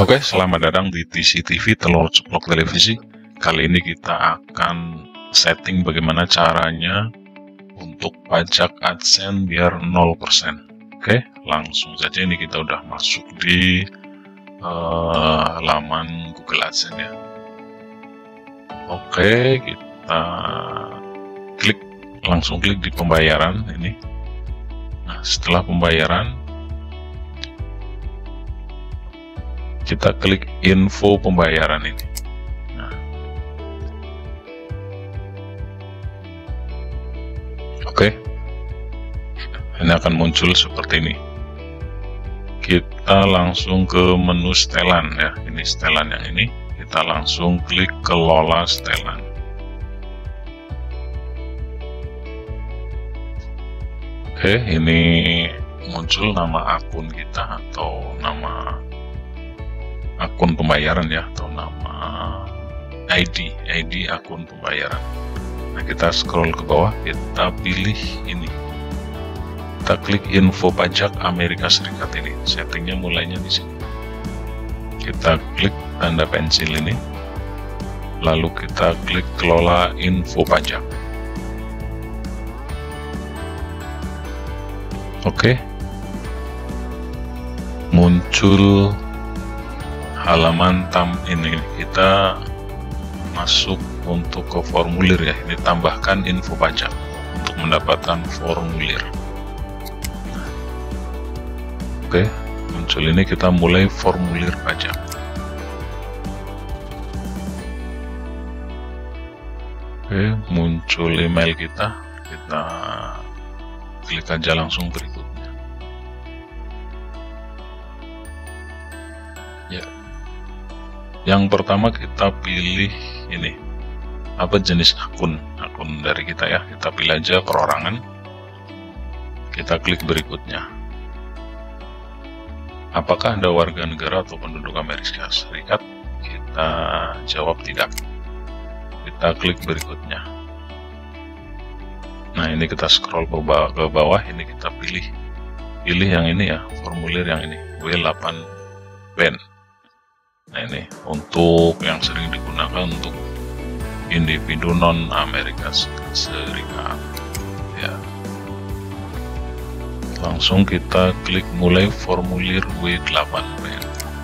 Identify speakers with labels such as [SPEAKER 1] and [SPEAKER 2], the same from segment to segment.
[SPEAKER 1] Oke, selamat datang di TCTV, Telur Ceplok Televisi. Kali ini kita akan setting bagaimana caranya untuk pajak AdSense biar 0%. Oke, langsung saja ini kita udah masuk di laman Google AdSense ya. Oke, kita langsung klik di pembayaran ini. Nah, setelah pembayaran kita klik info pembayaran ini. Nah, oke, ini akan muncul seperti ini. Kita langsung ke menu setelan ya. Ini setelan yang ini. Kita langsung klik kelola setelan. Oke, ini muncul nama akun kita atau nama akun pembayaran ya, atau nama ID akun pembayaran. Nah, kita scroll ke bawah, kita pilih ini, kita klik info pajak Amerika Serikat ini. Settingnya mulainya di sini. Kita klik tanda pensil ini, lalu kita klik kelola info pajak. Oke, muncul halaman ini. Kita masuk untuk ke formulir ya. Ini tambahkan info pajak untuk mendapatkan formulir. Oke, muncul ini, kita mulai formulir pajak. Oke, muncul email kita klik aja langsung berikutnya ya. Yang pertama kita pilih ini, apa jenis akun dari kita ya. Kita pilih aja perorangan. Kita klik berikutnya. Apakah Anda warga negara atau penduduk Amerika Serikat? Kita jawab tidak. Kita klik berikutnya. Nah, ini kita scroll ke bawah, ini kita pilih yang ini ya, formulir yang ini, W8BEN. Nah, ini untuk yang sering digunakan untuk individu non Amerika Serikat ya. Langsung kita klik mulai formulir W8BEN.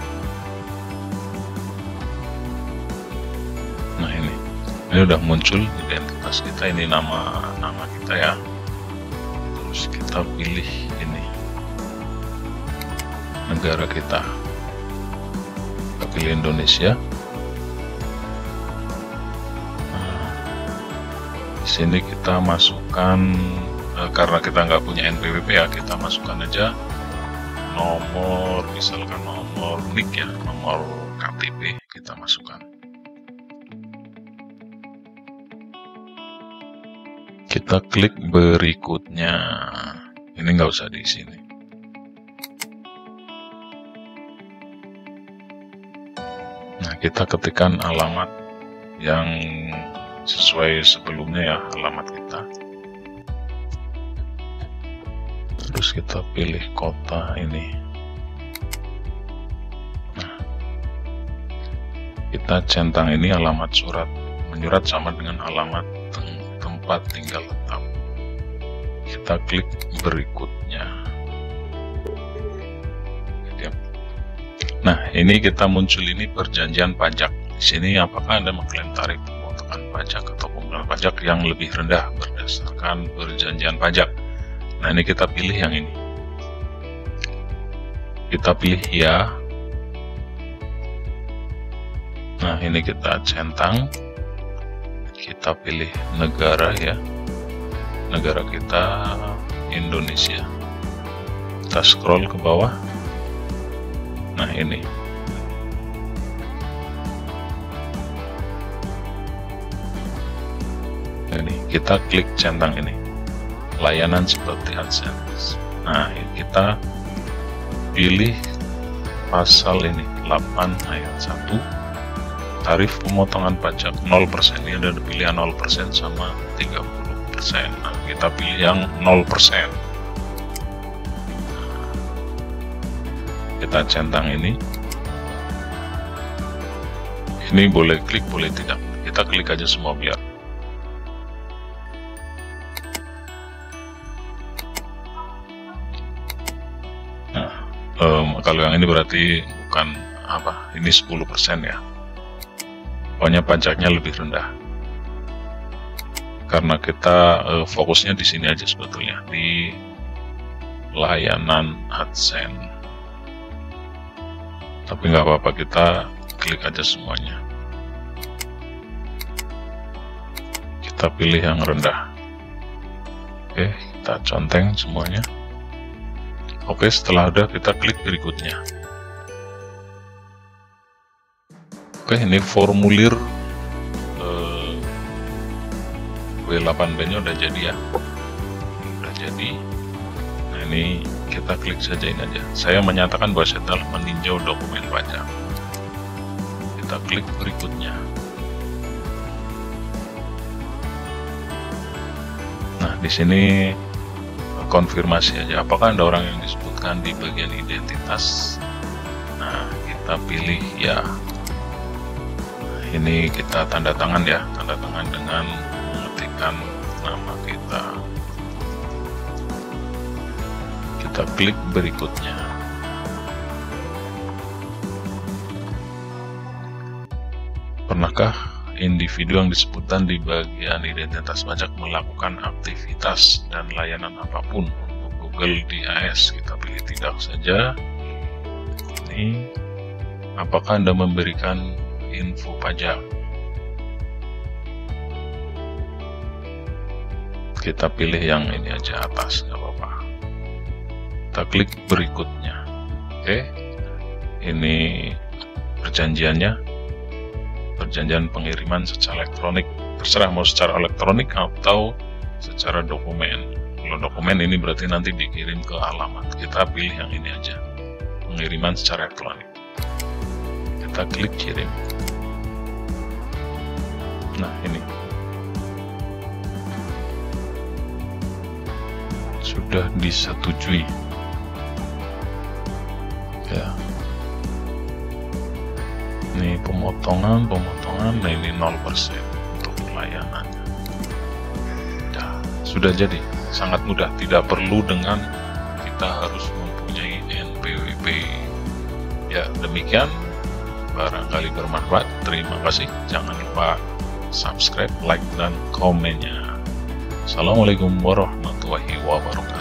[SPEAKER 1] Nah, ini udah muncul identitas kita, ini nama kita ya. Terus kita pilih ini negara kita. Pilih Indonesia. Nah, di sini kita masukkan karena kita nggak punya NPWP ya, kita masukkan aja nomor, misalkan nomor NIK ya, nomor KTP kita masukkan. Kita klik berikutnya. Ini nggak usah di sini. Nah, kita ketikkan alamat yang sesuai sebelumnya ya, alamat kita. Terus kita pilih kota ini. Nah, kita centang ini alamat surat menyurat sama dengan alamat tempat tinggal tetap. Kita klik berikutnya. Nah, ini kita muncul ini perjanjian pajak. Di sini apakah Anda mengklaim tarif pemotongan pajak atau penggunaan pajak yang lebih rendah berdasarkan perjanjian pajak. Nah, ini kita pilih yang ini. Kita pilih ya. Nah, ini kita centang. Kita pilih negara ya. Negara kita Indonesia. Kita scroll ke bawah. Nah, ini. Ini kita klik centang ini. Layanan seperti AdSense. Nah, kita pilih pasal ini 8 ayat 1. Tarif pemotongan pajak 0%. Ini ada pilihan 0% sama 30%. Nah, kita pilih yang 0%. Kita centang ini. Ini boleh klik, boleh tidak. Kita klik aja semua biar. Nah, kalau yang ini berarti bukan apa, ini 10% ya. Pokoknya pajaknya lebih rendah. Karena kita fokusnya di sini aja sebetulnya, di layanan AdSense. Tapi nggak apa-apa, kita klik aja semuanya. Kita pilih yang rendah. Oke, kita conteng semuanya. Oke, setelah udah kita klik berikutnya. Oke, ini formulir W8B nya udah jadi ya. Udah jadi. Nah, ini kita klik saja ini aja. Saya menyatakan bahwa saya telah meninjau dokumen pajak. Kita klik berikutnya. Nah, di sini konfirmasi aja apakah ada orang yang disebutkan di bagian identitas. Nah, kita pilih ya. Ini kita tanda tangan ya, tanda tangan dengan mengetikkan nama kita. Kita klik berikutnya. Pernahkah individu yang disebutkan di bagian identitas pajak melakukan aktivitas dan layanan apapun untuk Google DAS? Kita pilih tidak saja. Ini, apakah Anda memberikan info pajak? Kita pilih yang ini aja atas, nggak apa-apa. Kita klik berikutnya. Oke, ini perjanjiannya, perjanjian pengiriman secara elektronik. Terserah mau secara elektronik atau secara dokumen. Kalau dokumen ini berarti nanti dikirim ke alamat. Kita pilih yang ini aja, pengiriman secara elektronik. Kita klik kirim. Nah, ini sudah disetujui ya. Ini pemotongan, nah ini 0% untuk layanannya. Ya, sudah jadi, sangat mudah, tidak perlu dengan kita harus mempunyai NPWP. Ya, demikian, barangkali bermanfaat. Terima kasih, jangan lupa subscribe, like, dan komennya. Assalamualaikum warahmatullahi wabarakatuh.